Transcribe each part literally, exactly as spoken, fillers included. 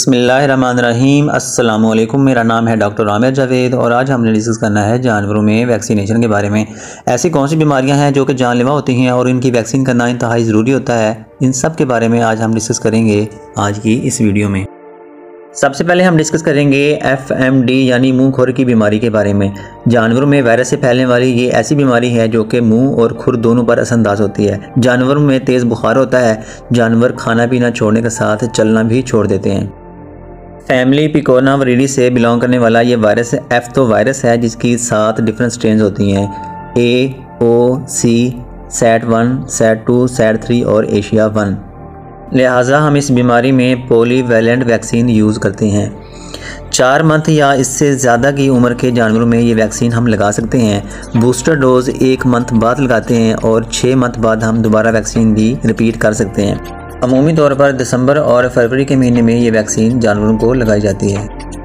बिस्मिल्लाहिर्रहमानिर्रहीम। अस्सलाम वालेकुम। मेरा नाम है डॉक्टर आमिर जावेद और आज हमने डिस्कस करना है जानवरों में वैक्सीनेशन के बारे में। ऐसी कौन सी बीमारियां हैं जो कि जानलेवा होती हैं और इनकी वैक्सीन करना इंतहाई ज़रूरी होता है, इन सब के बारे में आज हम डिस्कस करेंगे आज की इस वीडियो में। सबसे पहले हम डिस्कस करेंगे एफ एम डी यानी मुंह खुर की बीमारी के बारे में। जानवरों में वायरस से फैलने वाली ये ऐसी बीमारी है जो कि मुंह और खुर दोनों पर असरअंदाज होती है। जानवरों में तेज़ बुखार होता है, जानवर खाना पीना छोड़ने के साथ चलना भी छोड़ देते हैं। फैमिली पिकोनावरिडी से बिलोंग करने वाला ये वायरस एफ तो वायरस है जिसकी सात डिफरेंट स्ट्रेन होती हैं, A, O, C, SAT one, SAT two, SAT three और एशिया वन। लिहाजा हम इस बीमारी में पॉलीवैलेंट वैक्सीन यूज़ करते हैं। चार मंथ या इससे ज़्यादा की उम्र के जानवरों में ये वैक्सीन हम लगा सकते हैं। बूस्टर डोज एक मंथ बाद लगाते हैं और छः मंथ बाद हम दोबारा वैक्सीन भी रिपीट कर सकते हैं। अमूमी तौर पर दिसंबर और फरवरी के महीने में ये वैक्सीन जानवरों को लगाई जाती है।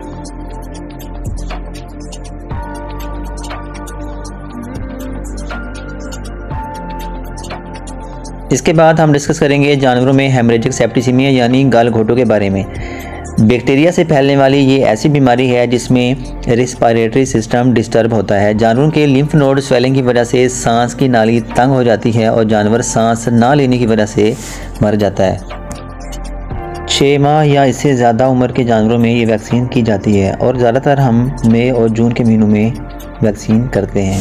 इसके बाद हम डिस्कस करेंगे जानवरों में हेमरेजिक सेप्टिसीमिया यानी गल घोटों के बारे में। बैक्टीरिया से फैलने वाली ये ऐसी बीमारी है जिसमें रेस्पिरेटरी सिस्टम डिस्टर्ब होता है। जानवरों के लिम्फ नोड स्वेलिंग की वजह से सांस की नाली तंग हो जाती है और जानवर सांस ना लेने की वजह से मर जाता है। छः माह या इससे ज़्यादा उम्र के जानवरों में ये वैक्सीन की जाती है और ज़्यादातर हम मई और जून के महीनों में वैक्सीन करते हैं।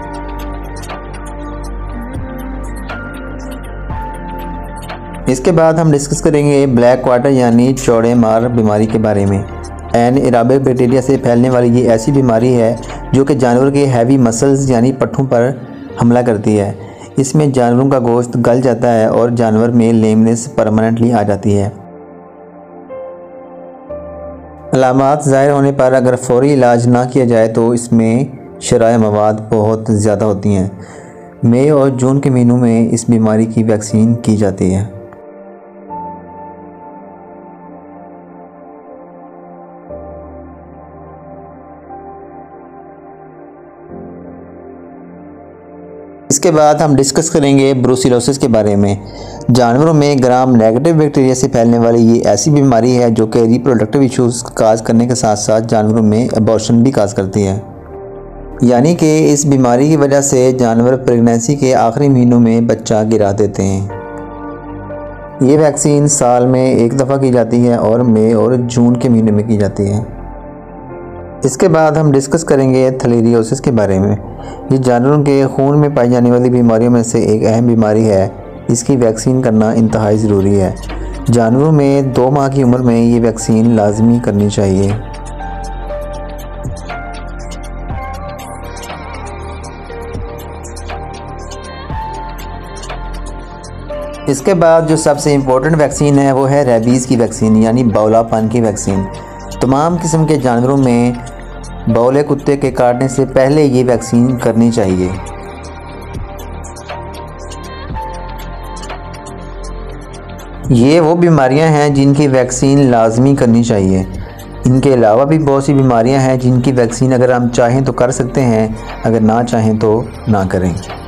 इसके बाद हम डिस्कस करेंगे ब्लैक क्वार्टर यानी चौड़े मार बीमारी के बारे में। एनइराबिक बैक्टीरिया से फैलने वाली ये ऐसी बीमारी है जो कि जानवर के हैवी मसल्स यानी पट्ठों पर हमला करती है। इसमें जानवरों का गोश्त गल जाता है और जानवर में लेमनेस परमानेंटली आ जाती है। अलामात ज़ाहिर होने पर अगर फौरी इलाज ना किया जाए तो इसमें शराय मवाद बहुत ज़्यादा होती हैं। मई और जून के महीनों में इस बीमारी की वैक्सीन की जाती है। इसके बाद हम डिस्कस करेंगे ब्रूसिलोसिस के बारे में। जानवरों में ग्राम नेगेटिव बैक्टीरिया से फैलने वाली ये ऐसी बीमारी है जो कि रिप्रोडक्टिव इश्यूज काज करने के साथ साथ जानवरों में अबॉर्शन भी काज करती है। यानी कि इस बीमारी की वजह से जानवर प्रेगनेंसी के आखिरी महीनों में बच्चा गिरा देते हैं। ये वैक्सीन साल में एक दफ़ा की जाती है और मई और जून के महीने में की जाती है। इसके बाद हम डिस्कस करेंगे थैलेरियोसिस के बारे में। ये जानवरों के खून में पाई जाने वाली बीमारियों में से एक अहम बीमारी है। इसकी वैक्सीन करना इंतहाई ज़रूरी है। जानवरों में दो माह की उम्र में ये वैक्सीन लाजमी करनी चाहिए। इसके बाद जो सबसे इम्पोर्टेंट वैक्सीन है वो है रेबीज़ की वैक्सीन यानी बौलापन की वैक्सीन। तमाम किस्म के जानवरों में बौले कुत्ते के काटने से पहले ये वैक्सीन करनी चाहिए। ये वो बीमारियां हैं जिनकी वैक्सीन लाजमी करनी चाहिए। इनके अलावा भी बहुत सी बीमारियां हैं जिनकी वैक्सीन अगर हम चाहें तो कर सकते हैं, अगर ना चाहें तो ना करें।